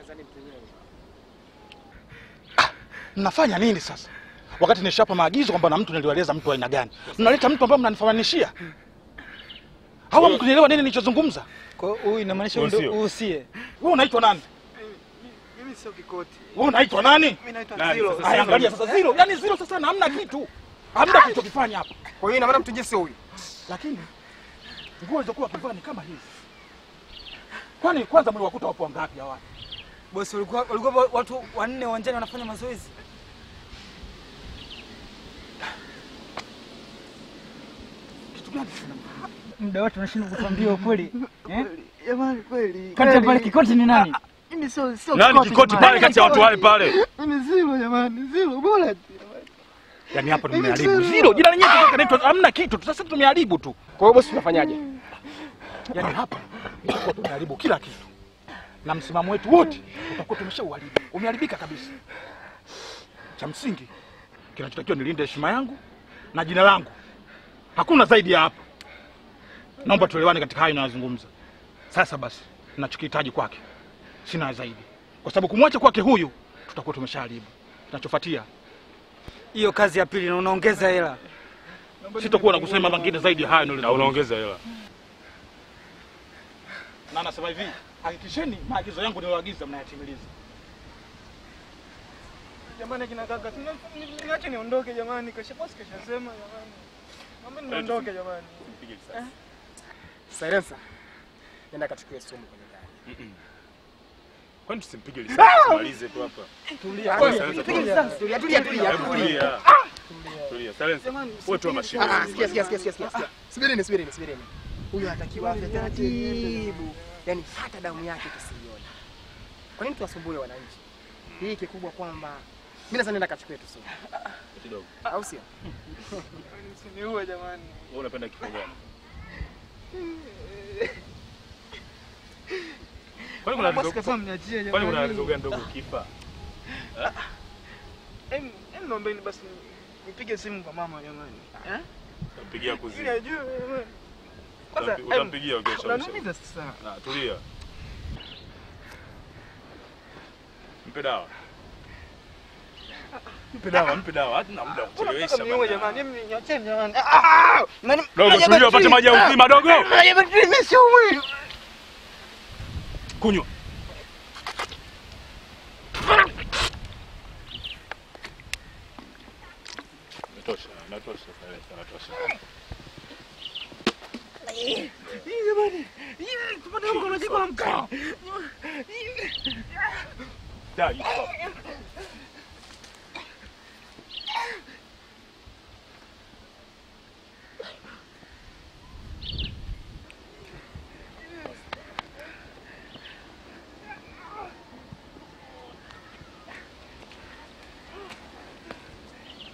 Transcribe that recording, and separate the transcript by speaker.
Speaker 1: Mnafanya nini sasa? Wakati nishapa maagizo kwamba na mtu nilieleza mtu aina gani. Mnaleta mtu ambaye mnanifananishia. Hawa mkunielewa nini nilichozungumza?
Speaker 2: Kwa hiyo huyu inamaanisha ndio usie.
Speaker 1: Wewe unaitwa nani?
Speaker 2: Mimi sio Kikoti.
Speaker 1: Wewe unaitwa nani?
Speaker 2: Mimi naitwa Zero.
Speaker 1: Angalia sasa Zero. Yaani Zero sasa na hamna kitu. Hamna kitu kifanya hapa.
Speaker 2: Kwa hiyo ina maana mtu je sio huyu.
Speaker 1: Lakini nguo zilizokuwa kivani kama hizi. Kwani kwanza mliwakuta wapo wangapi hawa?
Speaker 2: Bosi walikuwa watu 4 uwanjani wanafanya mazoezi.
Speaker 1: Kitu gani?
Speaker 2: Muda wote unashinda kutuambia ukweli.
Speaker 3: Jamani kweli.
Speaker 2: Kati pale Kikoti ni nani?
Speaker 3: Mimi sio
Speaker 4: nani Kikoti pale kati ya watu wale pale?
Speaker 3: Mimi Zero jamani, Zero bora tu.
Speaker 1: Yaani hapa tumeharibu. Zero jina lenyewe kinaitwa hamna kitu. Sasa tumeharibu tu.
Speaker 5: Kwa hiyo bosi tunafanyaje?
Speaker 1: Yaani hapa tutakuwa tumeharibu kila kitu. Na msimamo wetu wote utakuwa tumeshauharibu. Umeharibika kabisa. Cha msingi kinachotakiwa nilinde heshima yangu na jina langu. Hakuna zaidi ya hapo. Naomba tuelewane katika hayo ninayozungumza. Sasa basi ninachokihitaji kwake sina zaidi. Kwa sababu kumwacha kwake huyu tutakuwa tumeshaharibu. Kinachofuatia
Speaker 2: hiyo kazi ya pili na unaongeza hela.
Speaker 1: Sitakuwa na kusema mengine zaidi ya hayo
Speaker 4: na unaongeza hela.
Speaker 1: Na nasema hivi, hakikisheni maagizo yangu niloagiza mnayatimiliza.
Speaker 3: Jamani kina kaka, niache niondoke jamani, kesho bosi kashasema jamani. Mambo niondoke jamani.
Speaker 4: Mpige risasi.
Speaker 5: Silencer. Nenda kachukue sumu kwenye gari.
Speaker 4: Kwani tusimpige risasi tumalize tu hapa.
Speaker 5: Tulia. Tulia. Tulia. Silencer. Wewe tu mashine. Sikia. Subirini. Huyu anatakiwa afya taratibu. Yaani hata damu yake tusiione. Kwa nini tuwasumbue wananchi? Hii kikubwa kwamba mimi sasa nenda kachukue tu sumu.
Speaker 4: Kidogo.
Speaker 5: Au sio?
Speaker 3: Msiniue jamani.
Speaker 4: Wewe unapenda kifo gani? Kwani kuna
Speaker 3: bosi kama mniachie jamani.
Speaker 4: Kwani kuna rizo gani ndogo kifa?
Speaker 3: Naombeni basi nipige simu kwa mama jamani.
Speaker 4: Mpigia kuzi.
Speaker 3: Ili ajue jamani.
Speaker 4: Kwanza utampigia kesho.
Speaker 3: Unaniumiza sasa.
Speaker 4: Tulia. Mpe dawa. Mpe dawa. Hatuna muda wa kuchelewesha bana.
Speaker 3: Jamani, mimi niacheni jamani.
Speaker 4: Dogo tulia upate maji ya uzima dogo. Kunywa. Natosha.
Speaker 3: Jamani. Tupate mkono jiko la mkaa.
Speaker 4: Dai.